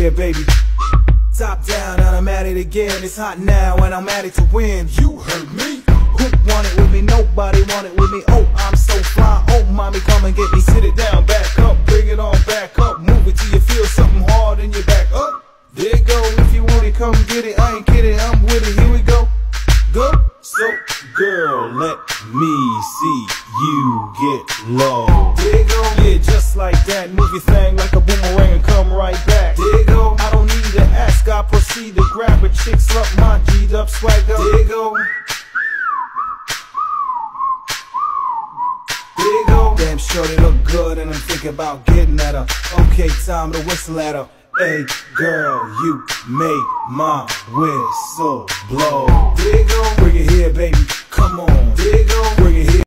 here, baby. Top down and I'm at it again. It's hot now and I'm at it to win. You heard me. Who want it with me? Nobody want it with me. Oh, I'm so fly. Oh, mommy, come and get me. Sit it down, back up, bring it on back up. Move it till you feel something hard in your back. Up, there you go. If you want it, come get it. I ain't kidding, I'm with it. Here we go. Go. So, girl, let me see you get low. There you go. Yeah, just like that. Move your thing like a boomerang and come right back. There you go. I don't need to ask. I proceed to grab a chick's up my G'd up swagger. There you go. There you go. Damn sure they look good and I'm thinking about getting at her. Okay, time to whistle at her. Hey girl, you make my whistle blow. There you go. Bring it here, baby. Come on. There you go. Bring it here.